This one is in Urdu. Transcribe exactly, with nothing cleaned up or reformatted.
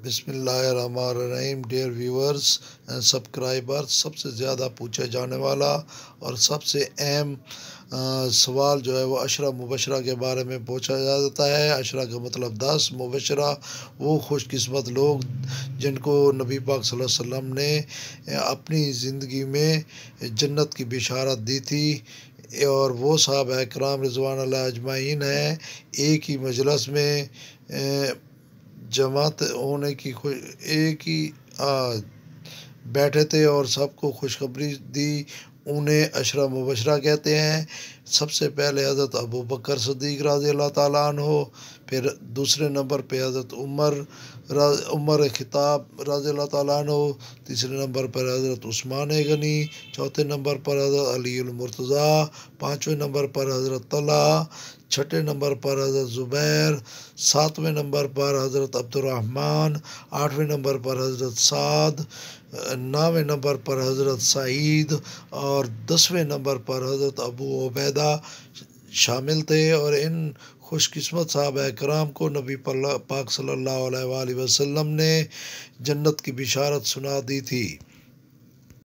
بسم اللہ الرحمن الرحیم۔ ڈیئر ویورز اینڈ سبسکرائبر، سب سے زیادہ پوچھا جانے والا اور سب سے اہم سوال جو ہے وہ عشرہ مبشرہ کے بارے میں پوچھا جاتا ہے۔ عشرہ کا مطلب دس، مبشرہ وہ خوش قسمت لوگ جن کو نبی پاک صلی اللہ علیہ وسلم نے اپنی زندگی میں جنت کی بشارت دی تھی، اور وہ صحابہ کرام رضوان اللہ اجمعین ہیں۔ ایک ہی مجلس میں جماعت ہونے کی خوش ایک ہی بیٹھے تھے اور سب کو خوشخبری دی، انہیں عشرہ مبشرہ کہتے ہیں۔ سب سے پہلے حضرت ابو بکر صدیق رضی اللہ تعالیٰ عنہ، پھر دوسرے نمبر پہ حضرت عمر عمر خطاب رضی اللہ تعالیٰ عنہ، تیسرے نمبر پر حضرت عثمان غنی، چوتھے نمبر پر حضرت علی المرتضیٰ، پانچویں نمبر پر حضرت طلحہ، چھٹے نمبر پر حضرت زبیر، ساتویں نمبر پر حضرت عبد الرحمن، آٹھویں نمبر پر حضرت سعد، نویں نمبر پر حضرت سعید اور دسویں نمبر پر حضرت ابو عبیدہ شامل تھے۔ اور ان خوش قسمت صحابہ کرام کو نبی پاک صلی اللہ علیہ وآلہ وسلم نے جنت کی بشارت سنا دی تھی۔